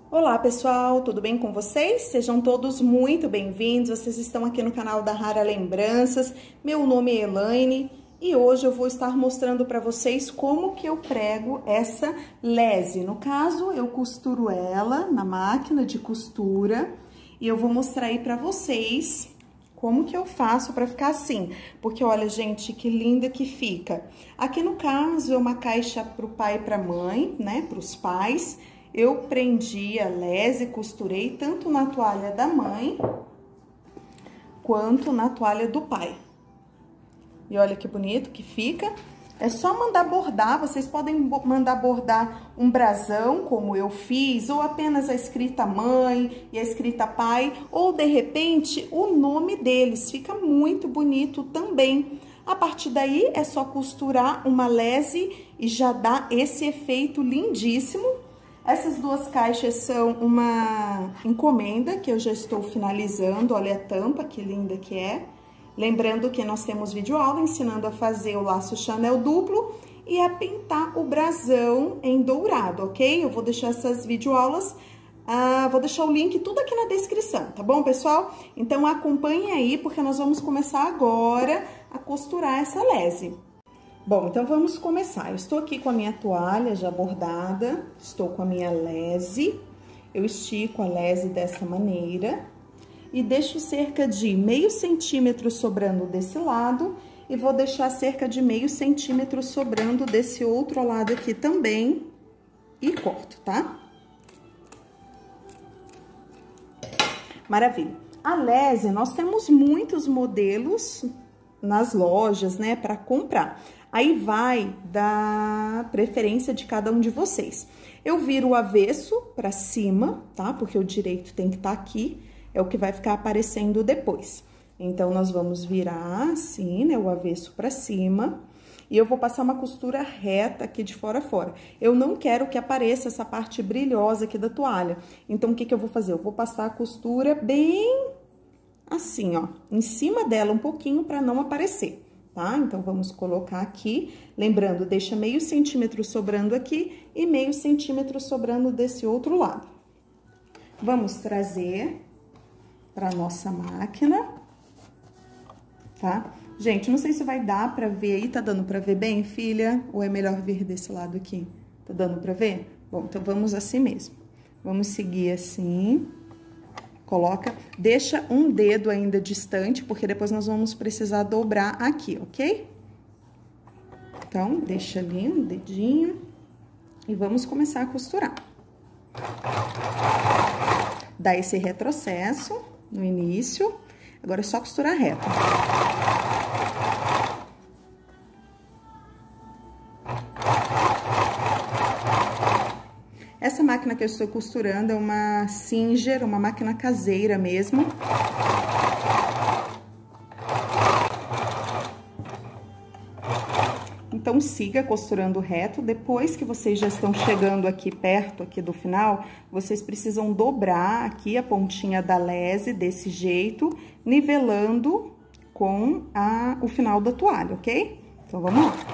Olá pessoal, tudo bem com vocês? Sejam todos muito bem-vindos, vocês estão aqui no canal da Rara Lembranças. Meu nome é Elaine e hoje eu vou estar mostrando para vocês como que eu prego essa lese. No caso, eu costuro ela na máquina de costura e eu vou mostrar aí para vocês como que eu faço para ficar assim, porque olha, gente, que linda que fica. Aqui no caso é uma caixa para o pai e para a mãe, né, para os pais. Eu prendi a lese, costurei tanto na toalha da mãe quanto na toalha do pai. E olha que bonito que fica. É só mandar bordar, vocês podem mandar bordar um brasão, como eu fiz, ou apenas a escrita mãe e a escrita pai, ou de repente o nome deles, fica muito bonito também. A partir daí é só costurar uma lese e já dá esse efeito lindíssimo. Essas duas caixas são uma encomenda que eu já estou finalizando, olha a tampa, que linda que é. Lembrando que nós temos videoaula ensinando a fazer o laço Chanel duplo e a pintar o brasão em dourado, ok? Eu vou deixar essas videoaulas, vou deixar o link tudo aqui na descrição, tá bom, pessoal? Então, acompanhem aí, porque nós vamos começar agora a costurar essa lese. Bom, então vamos começar. Eu estou aqui com a minha toalha já bordada, estou com a minha lese, eu estico a lese dessa maneira e deixo cerca de meio centímetro sobrando desse lado e vou deixar cerca de meio centímetro sobrando desse outro lado aqui também e corto, tá? Maravilha. A lese, nós temos muitos modelos nas lojas, né, para comprar. Aí vai da preferência de cada um de vocês. Eu viro o avesso para cima, tá? Porque o direito tem que estar aqui, é o que vai ficar aparecendo depois. Então, nós vamos virar assim, né, o avesso para cima. E eu vou passar uma costura reta aqui de fora a fora. Eu não quero que apareça essa parte brilhosa aqui da toalha. Então, o que que eu vou fazer? Eu vou passar a costura bem assim, ó, em cima dela um pouquinho para não aparecer, tá? Então, vamos colocar aqui, lembrando, deixa meio centímetro sobrando aqui e meio centímetro sobrando desse outro lado. Vamos trazer para nossa máquina, tá? Gente, não sei se vai dar para ver aí, tá dando para ver bem, filha? Ou é melhor vir desse lado aqui? Tá dando para ver? Bom, então vamos assim mesmo. Vamos seguir assim. Coloca, deixa um dedo ainda distante, porque depois nós vamos precisar dobrar aqui, ok? Então, deixa ali um dedinho e vamos começar a costurar. Dá esse retrocesso no início, agora é só costurar reto. Essa máquina que eu estou costurando é uma Singer, uma máquina caseira mesmo. Então, siga costurando reto. Depois que vocês já estão chegando aqui perto aqui do final, vocês precisam dobrar aqui a pontinha da lese desse jeito, nivelando com o final da toalha, ok? Então, vamos lá.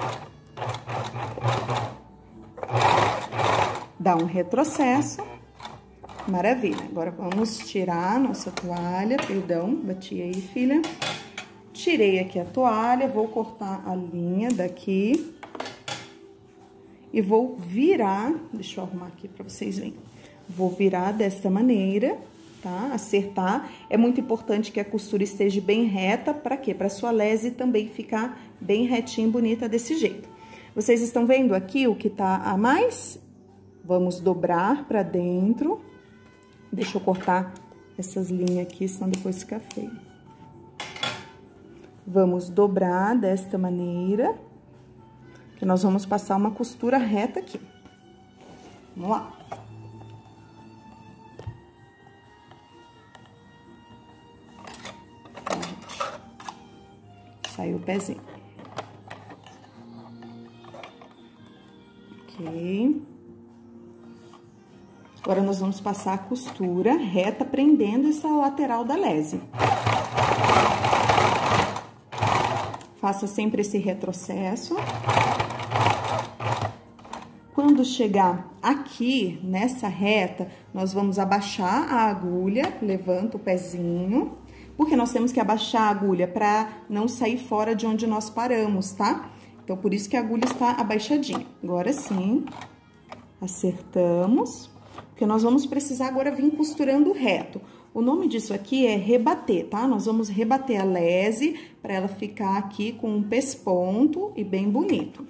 Dá um retrocesso. Maravilha. Agora, vamos tirar a nossa toalha. Perdão, bati aí, filha. Tirei aqui a toalha, vou cortar a linha daqui. E vou virar, deixa eu arrumar aqui pra vocês verem. Vou virar desta maneira, tá? Acertar. É muito importante que a costura esteja bem reta. Pra quê? Pra sua lese também ficar bem retinha e bonita desse jeito. Vocês estão vendo aqui o que tá a mais? Vamos dobrar pra dentro. Deixa eu cortar essas linhas aqui, senão depois fica feio. Vamos dobrar desta maneira, que nós vamos passar uma costura reta aqui. Vamos lá. Saiu o pezinho. Ok. Agora, nós vamos passar a costura reta, prendendo essa lateral da lese. Faça sempre esse retrocesso. Quando quando chegar aqui, nessa reta, nós vamos abaixar a agulha, levanta o pezinho, porque nós temos que abaixar a agulha para não sair fora de onde nós paramos, tá? Então, por isso que a agulha está abaixadinha. Agora sim, acertamos, porque nós vamos precisar agora vir costurando reto. O nome disso aqui é rebater, tá? Nós vamos rebater a lese para ela ficar aqui com um pesponto e bem bonito.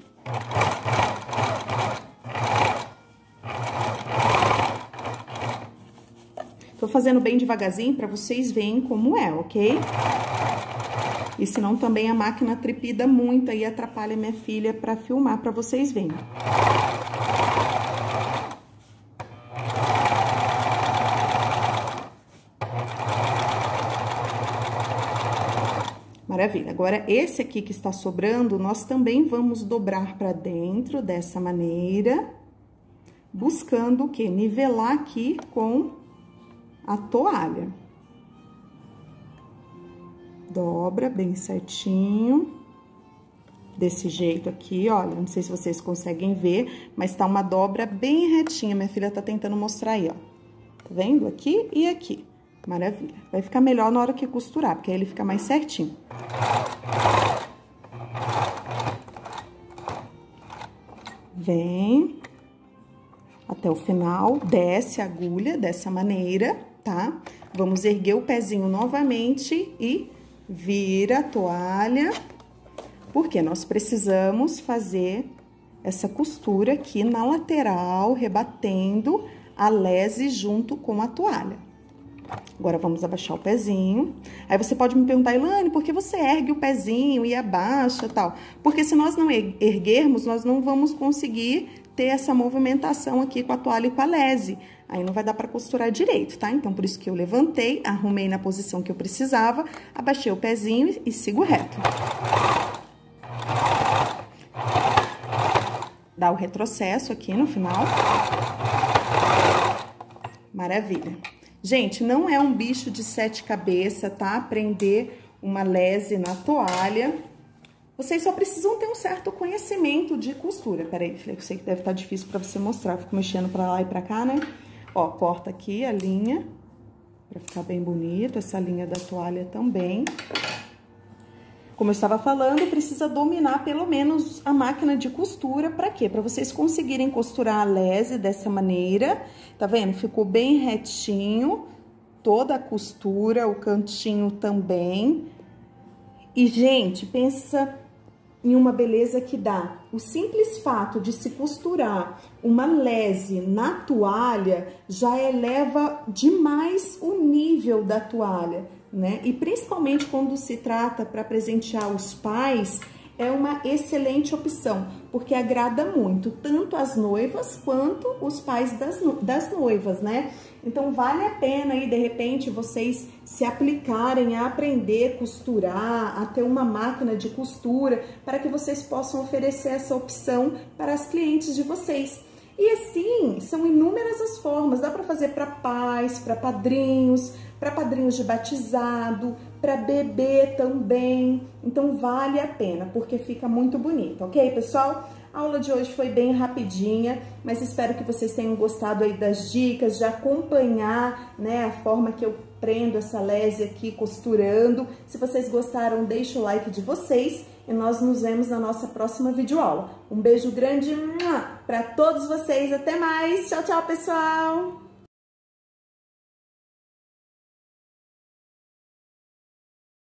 Tô fazendo bem devagarzinho para vocês verem como é, ok? E senão também a máquina trepida muito e atrapalha minha filha para filmar para vocês verem. Maravilha. Agora, esse aqui que está sobrando, nós também vamos dobrar para dentro dessa maneira, buscando o quê? Nivelar aqui com a toalha. Dobra bem certinho. Desse jeito aqui, olha, não sei se vocês conseguem ver, mas tá uma dobra bem retinha. Minha filha tá tentando mostrar aí, ó. Tá vendo? Aqui e aqui. Maravilha. Vai ficar melhor na hora que costurar, porque aí ele fica mais certinho. Vem até o final, desce a agulha dessa maneira, tá? Vamos erguer o pezinho novamente e vira a toalha, porque nós precisamos fazer essa costura aqui na lateral, rebatendo a lese junto com a toalha. Agora, vamos abaixar o pezinho. Aí, você pode me perguntar, Ilane, por que você ergue o pezinho e abaixa e tal? Porque se nós não erguermos, nós não vamos conseguir ter essa movimentação aqui com a toalha e com a lese. Aí, não vai dar pra costurar direito, tá? Então, por isso que eu levantei, arrumei na posição que eu precisava, abaixei o pezinho e sigo reto. Dá o retrocesso aqui no final. Maravilha. Gente, não é um bicho de 7 cabeças, tá? Prender uma lese na toalha. Vocês só precisam ter um certo conhecimento de costura. Peraí, eu sei que deve estar difícil pra você mostrar. Fico mexendo pra lá e pra cá, né? Ó, corta aqui a linha, pra ficar bem bonito. Essa linha da toalha também. Como eu estava falando, precisa dominar pelo menos a máquina de costura. Pra quê? Pra vocês conseguirem costurar a lese dessa maneira. Tá vendo? Ficou bem retinho, toda a costura, o cantinho também. E, gente, pensa em uma beleza que dá. O simples fato de se costurar uma lese na toalha já eleva demais o nível da toalha, né? E principalmente quando se trata para presentear os pais, é uma excelente opção, porque agrada muito, tanto as noivas quanto os pais das noivas, né? Então, vale a pena aí, de repente, vocês se aplicarem a aprender a costurar, a ter uma máquina de costura, para que vocês possam oferecer essa opção para as clientes de vocês. E assim, são inúmeras as formas, dá para fazer para pais, para padrinhos de batizado, para bebê também. Então, vale a pena, porque fica muito bonito, ok, pessoal? A aula de hoje foi bem rapidinha, mas espero que vocês tenham gostado aí das dicas, de acompanhar, né, a forma que eu prendo essa lese aqui costurando. Se vocês gostaram, deixa o like de vocês e nós nos vemos na nossa próxima videoaula. Um beijo grande para todos vocês, até mais! Tchau, tchau, pessoal!